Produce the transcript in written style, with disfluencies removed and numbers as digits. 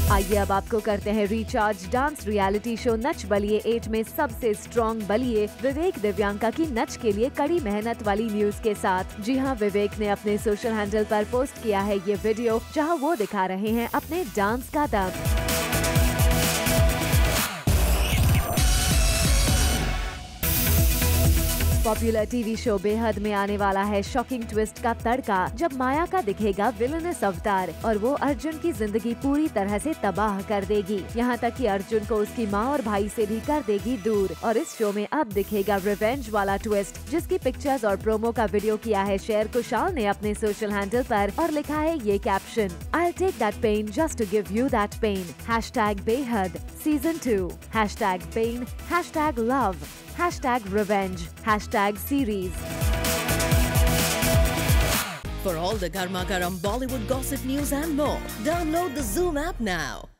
आइए अब आपको करते हैं recharge. Dance reality show Nach Baliye 8 में सबसे स्ट्रॉन्ग बलिए विवेक दिव्यांका की नच के लिए कड़ी मेहनत वाली न्यूज के साथ। जी हां, विवेक ने अपने सोशल हैंडल पर पोस्ट किया है ये वीडियो, जहां वो दिखा रहे हैं अपने डांस का दम। पॉपुलर टीवी शो बेहद में आने वाला है शॉकिंग ट्विस्ट का तड़का, जब माया का दिखेगा विलनस अवतार और वो अर्जुन की जिंदगी पूरी तरह से तबाह कर देगी। यहाँ तक कि अर्जुन को उसकी माँ और भाई से भी कर देगी दूर। और इस शो में अब दिखेगा रिवेंज वाला ट्विस्ट, जिसकी पिक्चर्स और प्रोमो का वीडियो किया है शेयर कुशाल ने अपने सोशल हैंडल पर और लिखा है ये caption, I'll take that pain just to give you that pain. #बेहद Season 2. #pain. #love. #revenge. #series. For all the Garma Garam Bollywood gossip news and more, download the Zoom app now.